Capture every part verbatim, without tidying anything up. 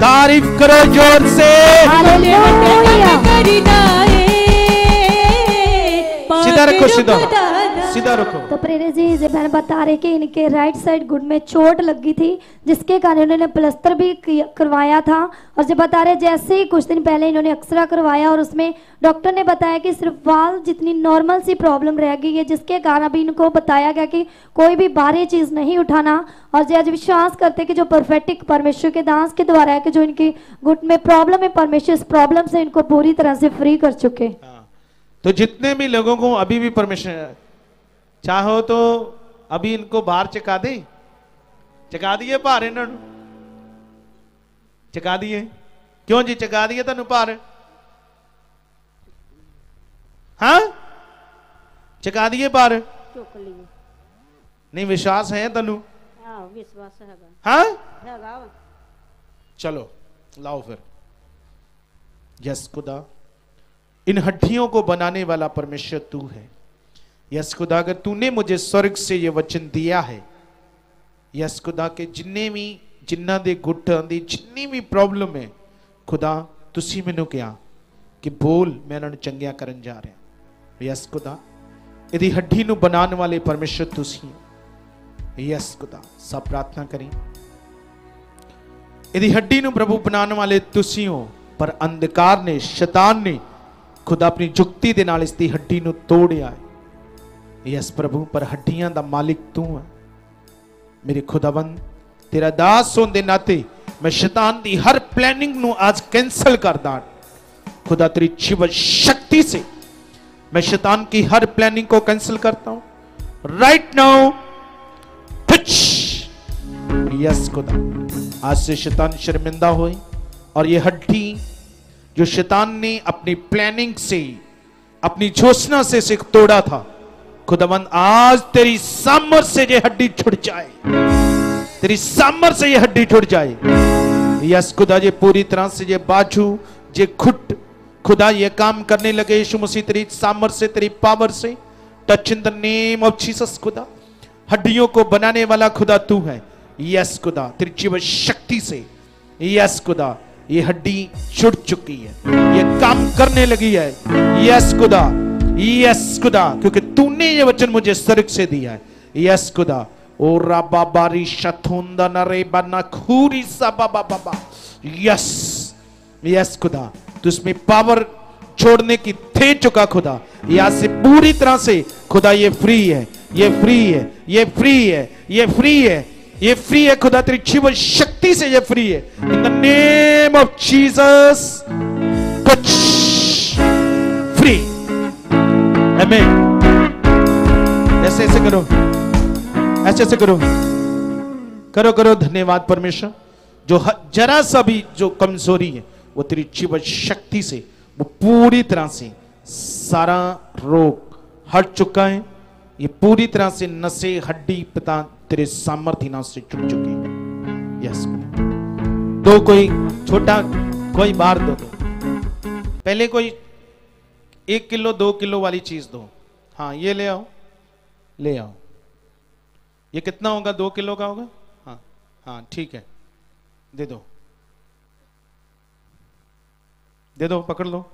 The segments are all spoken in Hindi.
तारीफ करो जोर से। सीधा रखो, सीधा सीधा रखो। तो प्रेरित जी जी बहन बता रहे कि इनके राइट साइड घुट में चोट लगी थी, जिसके कारण उन्होंने प्लास्टर भी करवाया था। और जब बता रहे जैसे ही कुछ दिन पहले इन्होंने एक्सरा करवाया और उसमें डॉक्टर ने बताया कि सिर्फ वाल जितनी नॉर्मल सी प्रॉब्लम रह गई है, जिसके कारण अभी इनको बताया गया कि कोई भी भारी चीज नहीं उठाना। और जी आज विश्वास करते कि जो परफेक्टिक परमेश्वर के दास के द्वारा है कि जो इनकी घुट में प्रॉब्लम है, परमेश्वर इस प्रॉब्लम से इनको पूरी तरह से फ्री कर चुके। तो जितने भी लोगों को अभी भी परमेश्वर चाहो तो अभी इनको बाहर चका दे, चका दिए बाहर, इन्होंने चका दिए। क्यों जी चका दिए तेन बाहर? हाँ चका दिए बाहर? नहीं विश्वास है तेनू? विश्वास है। हाँ चलो लाओ फिर। यस खुदा, इन हड्डियों को बनाने वाला परमेश्वर तू है। यस खुदा, अगर तूने मुझे स्वर्ग से ये वचन दिया है, यस खुदा के जिन्ने भी जिन्ना दे गुट्टां दी जिन्नी भी प्रॉब्लम है खुदा, तुसी मैनू कहा कि बोल मैं इन्हां नूं चंगिया करन जा रहा। यस खुदा, इहदी हड्डी नूं बनाने वाले परमेश्वर तुसी हो। यस खुदा, सब प्रार्थना करी। इहदी हड्डी नूं प्रभु बनाने वाले तुसी हो, पर अंधकार ने, शैतान ने खुदा अपनी जुक्ति दे नाल इसदी हड्डी नूं तोड़िया है। यस प्रभु, पर हड्डियां दा मालिक तू है। मेरे खुदावंद तेरा दास होने दे नाते मैं शैतान दी हर प्लानिंग नूं आज कैंसल करदा। खुदा तेरी जीवन शक्ति से मैं शैतान की हर प्लानिंग को कैंसिल करता हूं राइट नाउ। यस खुदा, आज से शैतान शर्मिंदा होए और ये हड्डी जो शैतान ने अपनी प्लानिंग से, अपनी घोषणा से सिख तोड़ा था, खुदावंद आज तेरी सामर्थ से ये हड्डी छुट जाए, तेरी सामर्थ से ये हड्डी छुट जाए। यस खुदा, ये पूरी तरह से ये बाजू, ये घुट खुदा ये काम करने लगे यीशु मसीह तेरी सामर्थ से, तेरी पावर से। Touch in the name of Jesus खुदा, हड्डियों को बनाने वाला खुदा तू है। यस खुदा, तेरी जीवन शक्ति से यस खुदा ये हड्डी छुट चुकी है, ये काम करने लगी है। यस खुदा, यस खुदा, क्योंकि तूने ये वचन मुझे स्वर्ग से दिया है। यस खुदा, ओ राबा बारी शथुंदा नरे बना खूरी सा बाबा बाबा। यस यस खुदा, तू इसमें पावर छोड़ने की थे चुका खुदा। यहां से पूरी तरह से खुदा ये फ्री है, ये फ्री है, ये फ्री है, ये फ्री है, ये फ्री है खुदा, तेरी जीवन शक्ति से ये फ्री है। In the name of Jesus touch free. आमीन। ऐसे ऐसे करो, ऐसे ऐसे करो, करो करो। धन्यवाद परमेश्वर, जो जरा सा भी जो कमजोरी है वो तेरी जीवन शक्ति से वो पूरी तरह से सारा रोग हट चुका है। ये पूरी तरह से नसें, हड्डी, पिता तेरे सामर्थ्य नाम से छूट चुके हैं। यस, दो कोई छोटा, कोई बार दो दो पहले कोई एक किलो दो किलो वाली चीज दो। हाँ ये ले आओ, ले आओ। ये कितना होगा? दो किलो का होगा। हाँ हाँ ठीक है, दे दो, दे दो, पकड़ लो।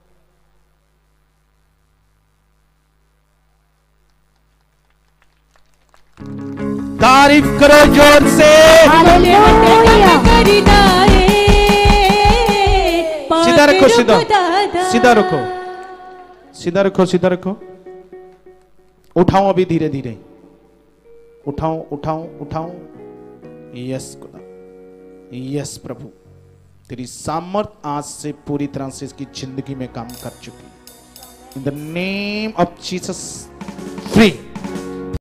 तारीफ करो जोर से। सीधा रखो, सीधा सीधा रखो, सीधा रखो, सीधा रखो। उठाओ अभी, धीरे धीरे उठाओ, उठाओ, उठाओ। यस खुदा, यस प्रभु, तेरी सामर्थ आज से पूरी तरह से इसकी जिंदगी में काम कर चुकी। In the name of Jesus free.